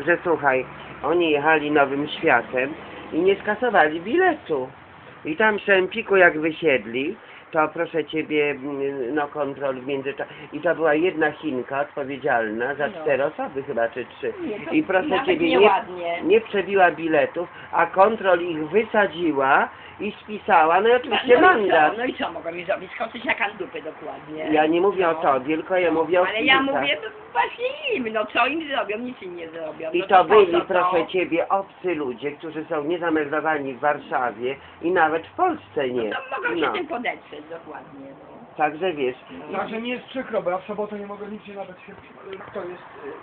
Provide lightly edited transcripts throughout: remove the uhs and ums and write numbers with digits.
że słuchaj, oni jechali Nowym Światem i nie skasowali biletu. I tam w Empiku jak wysiedli, to proszę Ciebie, no kontrol w międzyczasie. I to była jedna Chinka odpowiedzialna za 4 osoby chyba, czy 3. I proszę Ciebie, nie przebiła biletów, a kontrol ich wysadziła i spisała, no i oczywiście mandat. No i co mogą mi zrobić? Skoczyć jak dupy dokładnie. Ja nie mówię o tobie, tylko ja mówię o Ale ja mówię właśnie im, no co im zrobią? Nic im nie zrobią. I no to byli, to? proszę Ciebie, obcy ludzie, którzy są niezameldowani w Warszawie i nawet w Polsce nie. No to mogą się tym podetrzeć dokładnie. No. Także wiesz. Także mi jest przykro, bo ja w sobotę nie mogę nigdzie nawet się, kto jest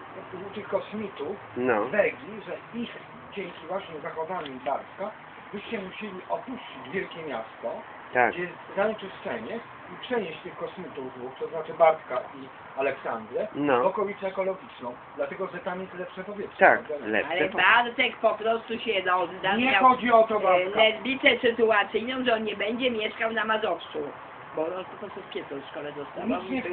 u tych kosmitów, Wegi, że ich dzięki właśnie zachowaniu Bartka, byście musieli opuścić wielkie miasto, gdzie jest zanieczyszczenie i przenieść tych kosmitów dwóch, to znaczy Bartka i Aleksandrę, w okolicę ekologiczną, dlatego że tam jest lepsze powietrze. Tak, lepsze. Ale Bartek po prostu się oddał. Nie chodzi o to, Bartka. Lesbicę sytuacyjną, że on nie będzie mieszkał na Mazowszu. Bo on po prostu kietą w szkole dostał.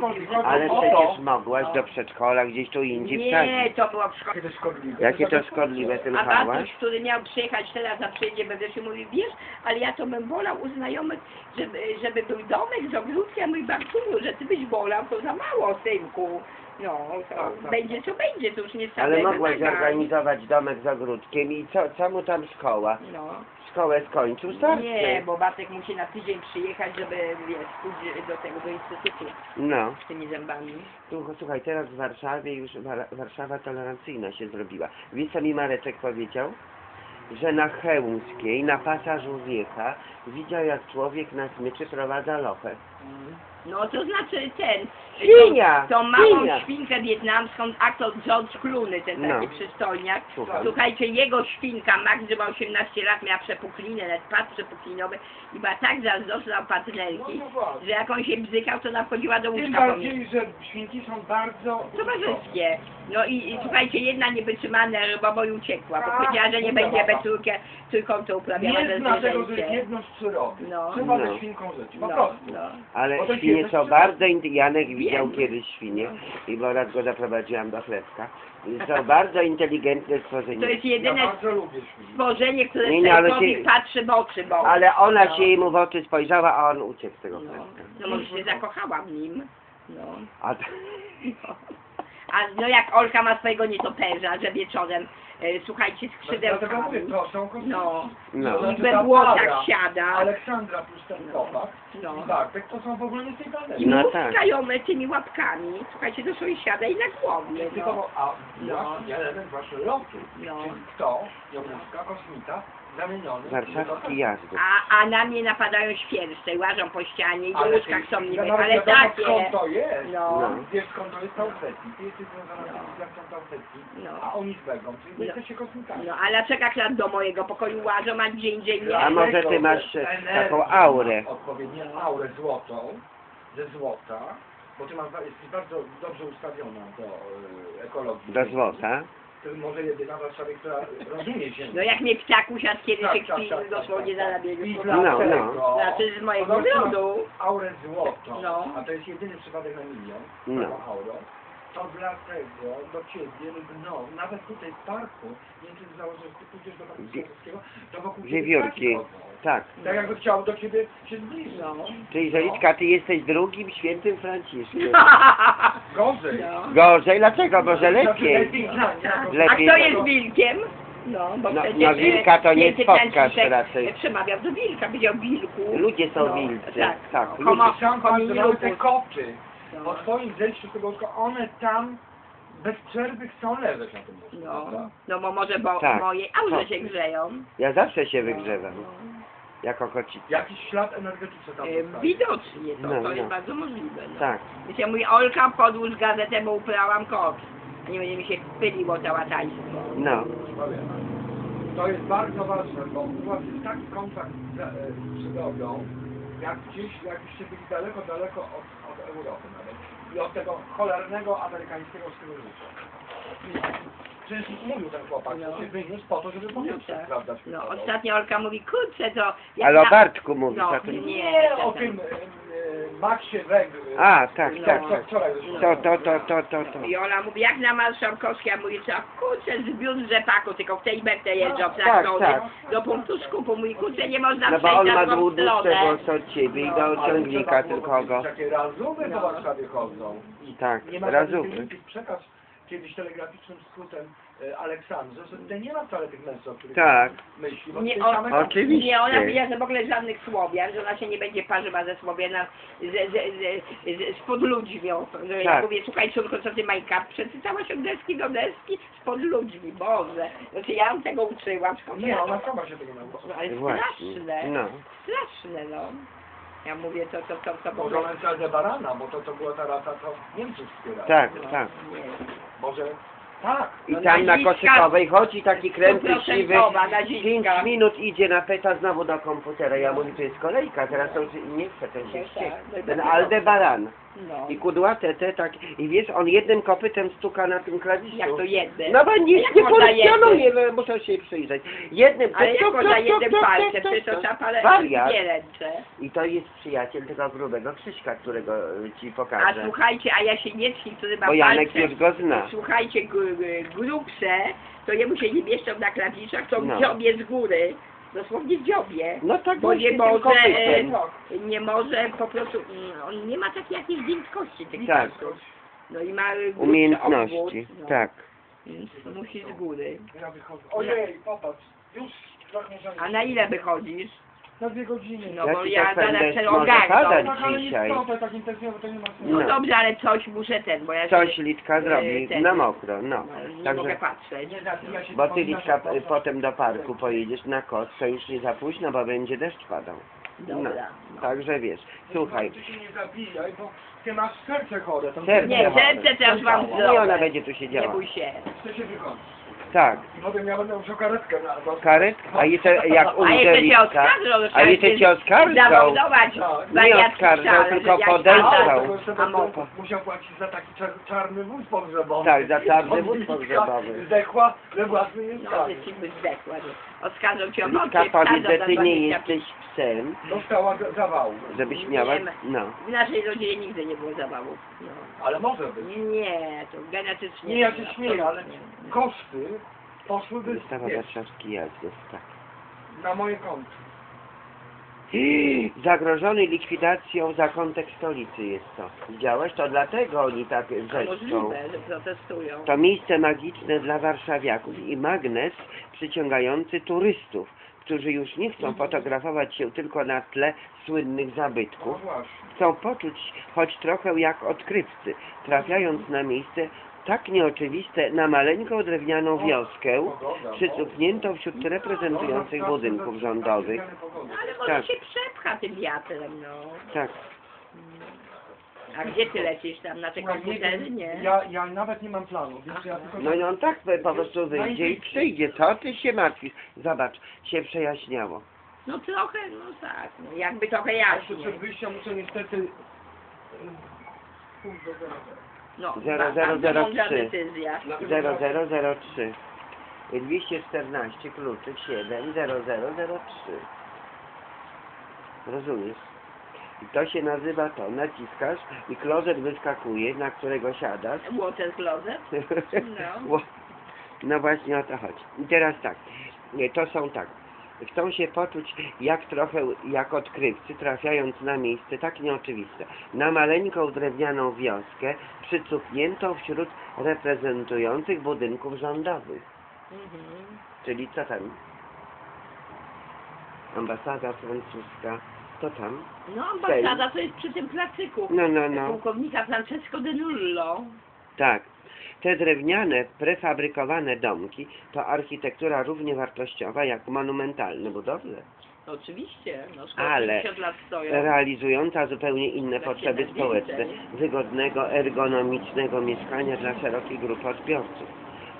Ale przecież mogłaś do przedszkola gdzieś tu indziej wsadzić. Nie, to było w szkole. Jakie to szkodliwe tym A hałas? Bartuś, który miał przyjechać teraz na przyjeździe we wrześniu, mówi, wiesz, ale ja to bym wolał u znajomych, żeby był domek z ogródkiem, mój Bartuniu, że ty byś wolał, to za mało, synku. No, to będzie co będzie, to już nie stale. Ale mogłaś zorganizować domek z ogródkiem i co mu tam szkoła? No. Szkołę skończył, starczy. Nie, bo Bartek musi na tydzień przyjechać, żeby, wiesz, pójść do tego, do instytutu. No. Z tymi zębami. Słuchaj, teraz w Warszawie już Warszawa tolerancyjna się zrobiła. Wiesz, co mi Mareczek powiedział? Że na Chełmskiej, na pasażu Wiecha, widział jak człowiek na smyczy prowadza lochę. No to znaczy Świnia! Tą małą świnkę wietnamską, aktor George Clooney, ten taki przystojniak. Słuchajcie, jego świnka, Max, że ma 18 lat, miała przepuklinę, nawet pas przepuklinowy i była tak zazdrosna o partnerki, że jak on się bzykał, to ona wchodziła do łóżka. Tym bardziej, że świnki są bardzo towarzyskie. No i słuchajcie, jedna nie wytrzymała nerwowo i uciekła, bo powiedziała, że nie będzie we trójkątu uprawiała nie zna tego, że jest jedno z przyrody. Trzeba ze świnką żyć, po prostu. Ale świnie są bardzo Janek widział kiedyś świnie i bo raz go zaprowadziłam do chlebka. Są bardzo inteligentne stworzenia. To jest jedyne stworzenie, które patrzy w oczy. Ale ona się mu w oczy spojrzała, a on uciekł z tego chlebka. No może się zakochała w nim. No. A no jak Olka ma swojego nietoperza, że wieczorem, słuchajcie, skrzydełkami. No. I we włosach siada. Aleksandra plus ten chłopak i Bartek to są w ogóle nie tej planety. I muskają tymi łapkami, słuchajcie, do sąsiada i na głowie. Właśnie element właśnie lotu. Czyli kto, Jomuska, kosmita, zamieniony. Warszawski jazdy. A na mnie napadają świerszcze, łażą po ścianie i do łóżka chcą mnie ale takie. Skąd to jest? Wiesz skąd to jest Tausetti. Ty jesteś związana z cywilizacją Tausetti, a oni z Begą, czyli wy jesteście kosmitami. No ale czeka klat do mojego pokoju łażą, a gdzie indziej nie. A może ty masz taką aurę? Odpowiednią aurę złotą, ze złota, bo ty jesteś bardzo dobrze ustawiona do ekologii. Do złota? To może jedyna w Warszawie, która rozumie ziemię. No jak mnie ptak usiadł kiedyś kpi dosłownie za nabiegu. Znaczy z mojego ogrodu. Aurę złotą, a to jest jedyny przypadek na milion, aurą. To dlatego do ciebie lgną, nawet tutaj w parku, nie wiem czy ty założysz, ty pójdziesz do parku Świętokrzyskiego, to wokół wiewiórki. Tak. Tak jakby chciał do ciebie się zbliżyć. Czyli Żeliczka, ty jesteś drugim świętym Franciszkiem. Gorzej. Gorzej? Dlaczego? Może lepiej. A kto jest wilkiem? Bo przecież wilka to nie spotkasz raczej. Przemawiał do wilka, powiedział wilku. Ludzie są wilcy. Tak. Te koty. Po twoim zejściu z tego łóżka, one tam bez przerwy chcą leżeć na tym łóżku. Bo może moje aurze się grzeją. Ja zawsze się wygrzewam. Jako kocica. Jakiś ślad energetyczny tam widocznie to jest bardzo możliwe. Tak. Wiecie, mój Olka podłóż gazetę, bo uprałam kot. Nie będzie mi się pyliło całataństwo. To jest bardzo ważne, bo u was jest taki kontakt z przyrodą, jakbyście byli daleko od Europy nawet. I od tego cholernego amerykańskiego stylu życia. Przecież mówił ten chłopak, że się wyniósł po to, żeby powietrze sprawdzać. Ostatnio Olka mówi, kurczę to... Ale o Bartku mówisz, a to nie o tym Maxie Weg. A, tak, tak. Wczoraj To. I ona mówi, jak na Marszałkowskiej, ja mówię, co, kurczę, zbiór rzepaku, tylko w tej mepce jeżdżą w Tak, traktorze, tak. do punktu skupu, mówi, kurczę, nie można No bo przejść on na ma drugą dłuższego stronę. od ciebie i do ciągnika tylko go. Takie razumy po Warszawie chodzą. I Tak, nie ma razumy. takich przekaz kiedyś telegraficznym skrótem Aleksandrze, że tutaj nie ma wcale tych mężczyzn, o których Tak. myśli. bo Nie, tutaj same tam- Oczywiście. Nie, ona powiedziała, że w ogóle żadnych Słowian, że ona się nie będzie parzyła ze Słowianem, spod ludźmią. Że ja Tak. mówię, słuchaj córko, co ty Majka, przeczytałaś od deski do deski spod ludźmi, Boże. Znaczy ja ją tego uczyłam, skąd Nie, ja ona sama się tego nauczyła. No, ale Właśnie. straszne, No. straszne, no. Ja mówię, to w Może ogóle... Olenca Barana, bo to była ta rasa, co Niemców wspierała. Tak, No, tak. nie. Może tak. I No, tam na nazistka- Koszykowej chodzi taki kręty siwy, 100% nazistka. 5 minut idzie na peta znowu do komputera. Ja mówię, to jest kolejka, teraz to już nie chcę, ten się Tak, wściekł. tak. Ten Aldebaran. No. I kudłate te tak, i wiesz, on jednym kopytem stuka na tym klawiszu. Jak to jednym? No bo nic Jak nie można funkcjonuje, no, muszę się przyjrzeć. Jednym, Ale jak tuk, można tuk, jednym tuk, tuk, palcem, tuk, przecież to tuk. trzeba palec Wariat. dwie ręce. I to jest przyjaciel tego grubego Krzyśka, którego ci A pokażę. słuchajcie, a Jasieniecki, który ma Bo Janek palce, już go zna. słuchajcie, grubsze, to jemu się nie mieszczą na klawiszach, to No. w dziobie z góry. Dosłownie w dziobie. No tak Bo nie właśnie tym może, kopytem. nie może po prostu, on nie ma takiej jakiejś giętkości tych Tak. palców. No i ma grubszy Umiejętności, obwód, no. tak. Więc musi z góry. Ja wychodzę. Ojej, popatrz. Już trochę A na ile wychodzisz? Na 2 godziny. No bo Jaki ja to zaraz będę chcę może ogarnąć. padać Tak, ale nie dzisiaj. stąd, tak intensywnie, to nie ma sensu. No No. dobrze, ale coś muszę bo ja Coś się, Litka zrobi ten- na mokro, no. no, nie mogę Także, patrzeć. Nie zabija się bo ty powinna Litka się potem do parku pojedziesz na koc, to już nie za późno, bo będzie deszcz padał. Dobra. No. Także wiesz, słuchaj, Ty się nie zabijaj, bo ty masz serce chore. To Serce Nie, chore. serce to ja już mam nie zdrowe. ona będzie tu Nie siedziała. bój się. Chcę się wychodzić. Tak, I potem ja będę musiał karetkę na karet, a jeszcze jak A umrze jeszcze cię Litka, oskarżą, a jeszcze cię oskarżą. zamordować Tak. wariatki oskarżą, szale, tylko że jakiś podejrzą. atak. Bo jeszcze A będę mopa. musiał płacić za taki czarny wóz pogrzebowy. Tak, za czarny Bo wóz Litka pogrzebowy. Zdechła we własnym No, mieszkaniu. że ci by zdechła. Nie. Oskarżą cię o Litka mordzie, powiedz, wsadzą że za ty nie 20. jesteś psem, Dostała zawału. żebyś miała, Nie ma. no. W naszej rodzinie nigdy nie było zawałów. No. Ale może być. Nie, to genetycznie. Nie, ja się no, śmieję, ale nie. koszty poszłyby Wystawa warszawski jazdów, tak. na moje konto. Zagrożony likwidacją zakątek stolicy jest to. Widziałeś? To dlatego oni tak To wrzeszczą. możliwe, że protestują. To miejsce magiczne dla warszawiaków i magnes przyciągający turystów, którzy już nie chcą fotografować się tylko na tle słynnych No zabytków. właśnie. Chcą poczuć choć trochę jak odkrywcy, trafiając na miejsce tak nieoczywiste, na maleńką drewnianą wioskę, przycupniętą wśród reprezentujących budynków rządowych. No, ale może Tak. się przepcha tym wiatrem, no. Tak. A gdzie ty lecisz tam? Na te Słuchaj, komputery? Nie. Ja nawet nie mam planu, więc ja tylko... No i on tak po prostu wyjdzie i przyjdzie. Co ty się martwisz? Zobacz, się przejaśniało. No trochę, no tak. No, jakby trochę Jeszcze jaśniej. przed wyjściem muszę niestety... Punkt do zera. No, 0003. mądra decyzja. 0003 214 kluczyk 70003. Rozumiesz? I to się nazywa to, naciskasz i klozet wyskakuje, na którego siadasz. Water closet? No. No właśnie o to chodzi. I teraz tak, to są tak. Chcą się poczuć trochę jak odkrywcy, trafiając na miejsce tak nieoczywiste. Na maleńką drewnianą wioskę, przycupniętą wśród reprezentujących budynków rządowych. Mhm. Czyli co tam? Ambasada francuska. To tam? No ambasada to jest przy tym placyku. No. Pułkownika Francesco de Nullo. Tak. Te drewniane, prefabrykowane domki to architektura równie wartościowa jak monumentalne budowle, Oczywiście, no skoro ale 50 lat stoją. realizująca zupełnie inne Znaczy, potrzeby na społeczne, więcej. wygodnego, ergonomicznego mieszkania dla szerokiej grupy odbiorców.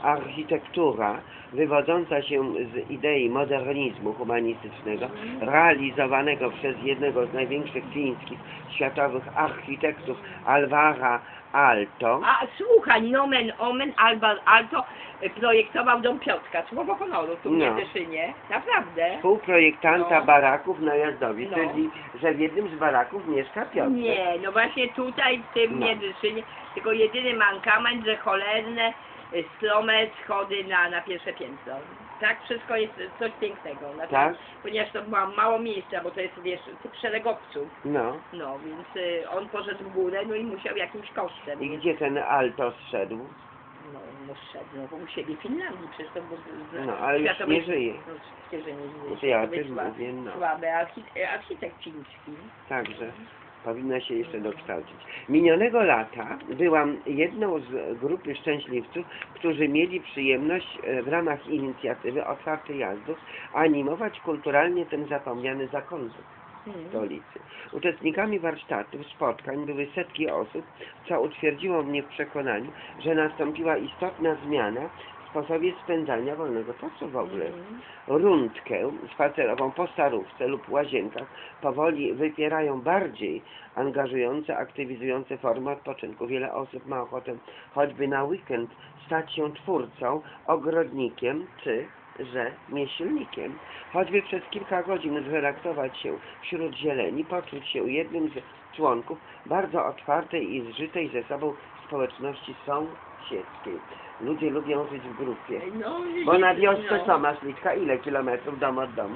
architektura wywodząca się z idei modernizmu humanistycznego, realizowanego przez jednego z największych fińskich światowych architektów Alvara Aalto. A słuchaj, nomen omen, Aalto projektował dom Piotrka, słowo honoru tu w Miedyszynie, naprawdę. Współprojektanta No. baraków na Jazdowie, No. czyli że w jednym z baraków mieszka Piotr. Nie, no właśnie tutaj w tym No. Miedyszynie, tylko jedyny mankament, że cholerne, strome schody na pierwsze piętro. Tak, wszystko jest coś pięknego. Znaczy, Tak? ponieważ to było mało miejsca, bo to jest, wiesz, typ szeregowców. No. No, więc on poszedł w górę, no i musiał jakimś kosztem. I gdzie ten Aalto zszedł? No, szedł, no bo u siebie w Finlandii, przecież to był No, ale już nie żyje. No, oczywiście, że nie żyje. No to ja o Światowej tym sławy. mówię, no. Słaby architekt fiński. Także powinna się jeszcze dokształcić. Minionego lata byłam jedną z grupy szczęśliwców, którzy mieli przyjemność w ramach inicjatywy Otwarte Jazdów animować kulturalnie ten zapomniany zakątek stolicy. Uczestnikami warsztatów, spotkań były setki osób, co utwierdziło mnie w przekonaniu, że nastąpiła istotna zmiana w sposobie spędzania wolnego czasu w ogóle. Rundkę spacerową po Starówce lub Łazienkach powoli wypierają bardziej angażujące, aktywizujące formy odpoczynku. Wiele osób ma ochotę choćby na weekend stać się twórcą, ogrodnikiem czy rzemieślnikiem. Choćby przez kilka godzin zrelaksować się wśród zieleni, poczuć się jednym z członków bardzo otwartej i zżytej ze sobą społeczności sąsiedzkiej. Ludzie lubią żyć w grupie. No, Bo na wiosce no. co masz, Liczka? Ile kilometrów dom od domu?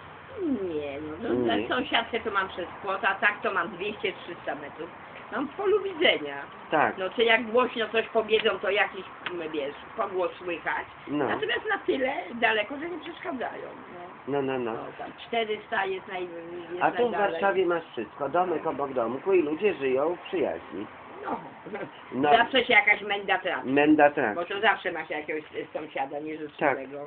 Nie, no Nie. za sąsiadkę to mam przez płot, a tak to mam 200-300 metrów. Mam w polu widzenia. Tak. No czy jak głośno coś powiedzą, to jakiś, wiesz, pogłos słychać. No. Natomiast na tyle daleko, że nie przeszkadzają. No, No. tam 400 jest A tu w najdalej. Warszawie masz wszystko. Domek obok domku i ludzie żyją w przyjaźni. No. Zawsze się jakaś menda trafi. Menda trafi. Bo to zawsze masz jakiegoś sąsiada nieżyczliwego.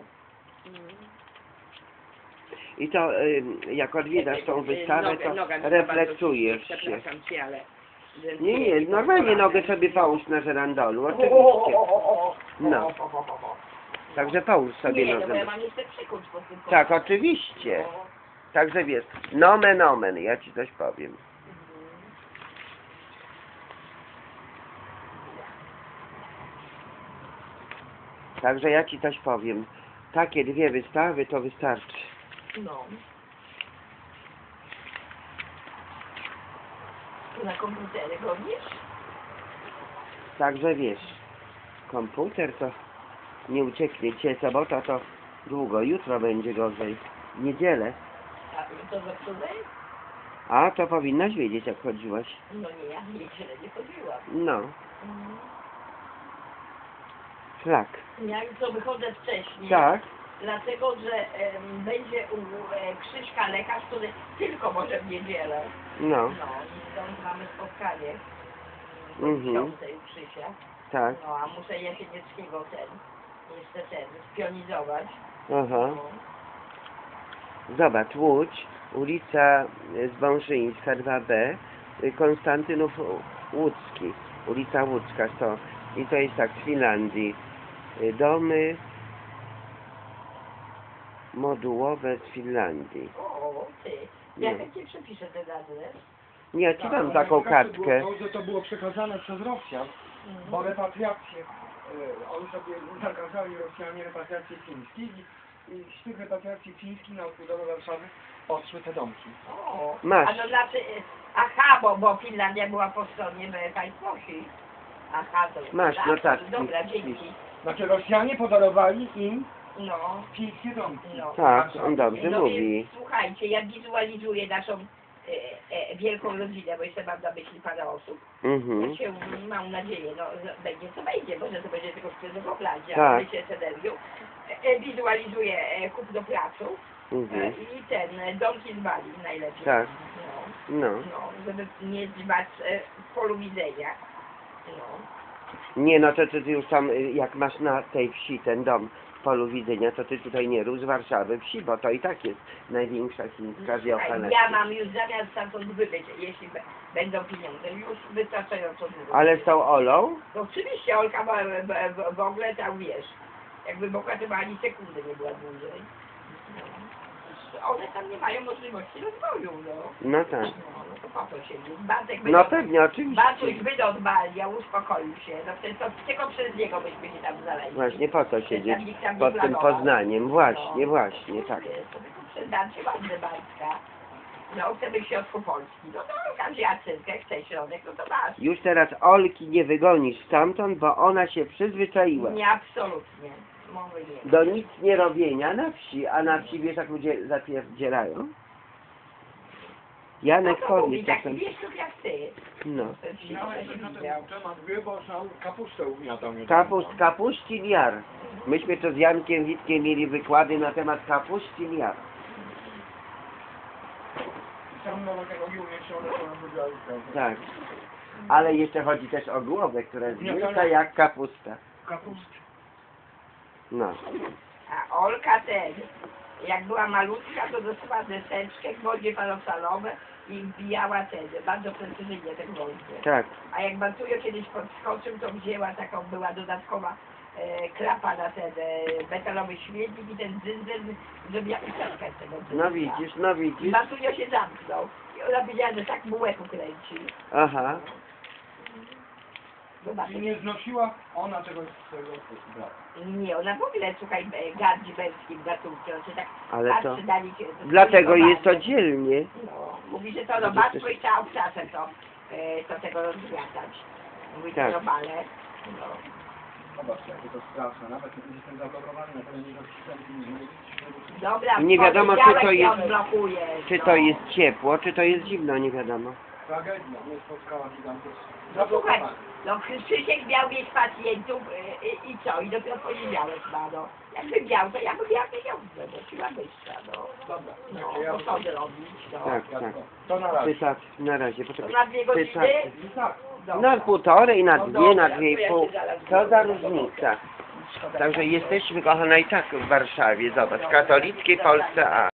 I to jak odwiedzasz tą wystawę, to Noga mi reflektujesz bardzo, się. przepraszam cię, ale... Nie, normalnie nogę sobie połóż na żerandolu, oczywiście. No. Także połóż sobie Nie, no bo nogę. ja mam jeszcze przykuć po tym. Tak, oczywiście. Także wiesz, nomen omen, ja ci coś powiem. Także ja ci coś powiem. Takie dwie wystawy to wystarczy. No. Na komputery robisz? Także wiesz, komputer to nie ucieknie. Dzisiaj sobota to długo, jutro będzie gorzej. W niedzielę. A to zepsute? A to powinnaś wiedzieć, jak chodziłaś. No nie, ja niedzielę nie chodziłam. No, szlak. Ja to wychodzę wcześniej. Tak, Dlatego, że będzie u Krzyśka lekarz, który tylko może w niedzielę. no, No i stąd mamy spotkanie. Mhm. U Krzysia. tak, No a muszę Jasienieckiego jeszcze spionizować. aha. No. Zobacz, Łódź, ulica Zbąszyńska 2B, Konstantynów Łódzki, ulica Łódzka to, i to jest tak z Finlandii, domy modułowe z Finlandii. O, ty. Nie. Ja chętnie przepiszę ten adres. Nie, ja ci dam taką kartkę. To było przekazane przez Rosjan, bo repatriację, oni sobie zakazali Rosjanie repatriacji fińskich i z tych repatriacji fińskich na odbudowę Warszawy poszły te domki. O, Masz. A to znaczy, aha, bo Finlandia była po stronie państwowej. Aha, to Masz tak, notatki. Dobra, dzięki. Znaczy Rosjanie podarowali im No, fińskie domki. no. Tak, on dobrze No mówi. więc, słuchajcie, ja wizualizuję naszą wielką rodzinę, bo jeszcze mam na myśli parę osób. Mhm. Ja się, mam nadzieję, no będzie co będzie, może to będzie tylko w pladzie, Tak. ale będzie z energią. Wizualizuję kupno placu Mhm. i ten domki z Bali najlepiej. Tak. No, No. no, żeby nie zbać w polu widzenia. No. Nie, no to ty już tam, jak masz na tej wsi ten dom w polu widzenia, to ty tutaj nie rób z Warszawy wsi, bo to i tak jest największa chińska wiocha na Ja mam już zamiar stamtąd wybyć, jeśli będą pieniądze, już wystarczająco dużo. Ale z tą Olą? No oczywiście, Olka w ogóle tam wiesz, Jakby mogła, to by ani sekundy nie była dłużej. No. One tam nie mają możliwości rozwoju, no. No tak. No to po to się nie. Bartek by No pewnie, oczywiście. Bartuś by odbalił, uspokoił się. No przecież to tylko przez niego byśmy się tam znaleźli. Właśnie po co siedzieć Nikt tam nie pod tym planował. Poznaniem? Właśnie, No. właśnie, tak. To tylko przez Darcie ładne Bartka. No, chce być w środku Polski. No to każdy Jacynkę chce środek, no to masz. Już teraz Olki nie wygonisz stamtąd, bo ona się przyzwyczaiła Nie, absolutnie. Mowy nie ma. do nic nie robienia na wsi, a na wsi wiesz jak ludzie zapierdzielają? Janek No to mówi powie taki czasem. wieszczuk jak ty. No. Miałeś na ten temat wie, bo sam kapustę ugniatał. Kapuścin jar. Myśmy to z Jankiem Witkiem mieli wykłady na temat kapuścin jar. Sam nawet jak ogił nie chciał, to nam powiedział. Tak. Ale jeszcze chodzi też o głowę, która jest wielka jak kapusta. Kapustę. No. A Olka ten, jak była malutka, to dostała deseczkę, gwoździe parofalowe i wbijała ten, bardzo precyzyjnie ten gwoździe. Tak. A jak Bartujo kiedyś podskoczył, to wzięła taką, była dodatkowa klapa na ten metalowy śmietnik i ten dzyndzel zrobiła ucieczkę z tego dzyndla. No I widzisz. Bartujo się zamknął. I ona wiedziała, że tak mu łeb ukręci. Aha. Zobacz. I nie znosiła ona czegoś swojego brata. Nie, ona w ogóle, słuchaj, gardzi męskim gatunkiem, że tak Ale to... patrzy na nich. Dlatego jest to dzielnie. No, mówi, że to robactwo i trzeba obczasem to tego rozwiatać. Mówi, Tak. to robale. No. Zobaczcie, jakie to straszne. Nawet jeżeli jestem zablokowany na terenie rozstrzygniętym, nie mogę widzieć. Dobra, I nie wiadomo, czy to poniedziałek jest- ją odblokujesz, Czy no. to jest ciepło, czy to jest zimno, nie wiadomo. Tragedia, mnie spotkała gigantyczna. No słuchaj, Zablokowana. no Krzysiek miał mieć pacjentów i co? I dopiero poniedziałek ma, no. Jakbym miał, to ja bym miał pieniądze, bo siła wyższa, no. Dobra, No, to co zrobić, no. Tak, tak. To na razie. Ty tak, na razie, To poczekaj. na 2 godziny? Ty tak. Tak. Dobra. Na półtorej, na No dwie, na dobra, dwie to i ja pół. się zaraz Co za biorę. różnica. Także jesteśmy, kochana, i tak w Warszawie. Zobacz, katolickiej Polsce A.